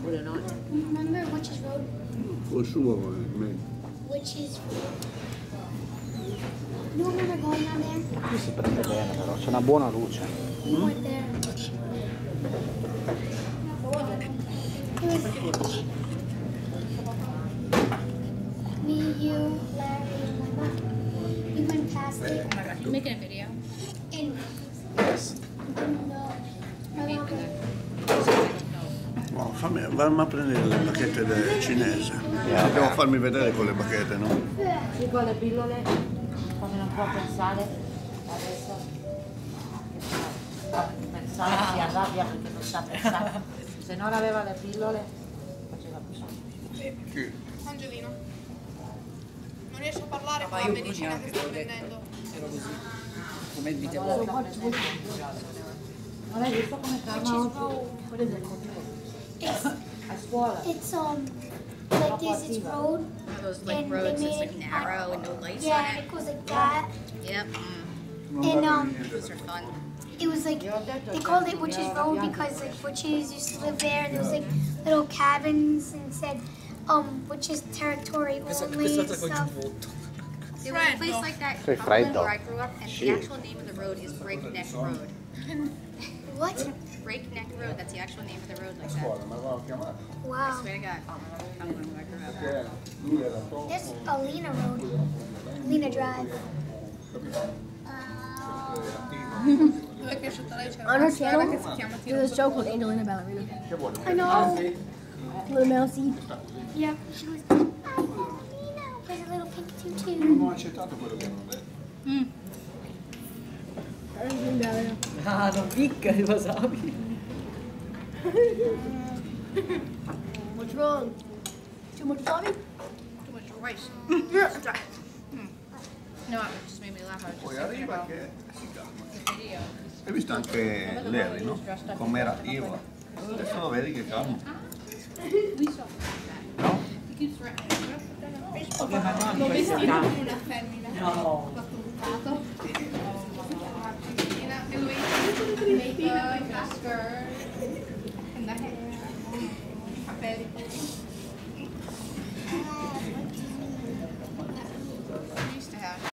Would it not? Remember Witch's Road? Col suo, me. Witch's Road. You remember going on there? Qui si prende bene però, c'è una buona luce. We went there. It was me, you, Larry, and my mom. We went past it. You making a video? And my mom No, vammi a prendere le bacchette cinese. Dobbiamo farmi vedere con le bacchette, no? Sì, con le pillole, quando non può pensare, adesso pensare si arrabbia perché non sa pensare. Se non aveva le pillole, faceva così. Angelino. Non riesce a parlare con la medicina che sta prendendo. Ero così, come dite voi. Non hai visto come calma oggi? It's A scuola. it's like this road. Those like, and roads roads that's, that's like, narrow and no lights Yeah, and it goes like that. Yep. And Those are fun. it was like they called it Witch's Road because like witches used to live there, and there was like little cabins and said witches territory only and stuff. There was a place like that Sei in freddo. where I grew up, and the actual name of the road is Breakneck Road. What? Breakneck Road, that's the actual name of the road like that. I Wow. swear to God. I'm where I grew up. There's Alena Road. Alena Drive. Dove è cresciuta lei? C'era On una her strada channel, che si chiama there's a show called Angelina Ballerina. I know. Little Mousy. Yep. She was. I know Alena. There's a little pink tutu. Non ho accettato quello che hanno detto. Angelina Ballerina. Ah, non picca il wasabi. What's wrong? Too much wasabi? Too much rice. No, it just made me laugh. I was just Poi thinking arriva about che si calma. the video. Hai visto anche Larry, no? Com'era Eva. Adesso lo vedi che calma. No? He keeps threatening. L'ho Vestito come una femmina. No. Fatto bucato. E lui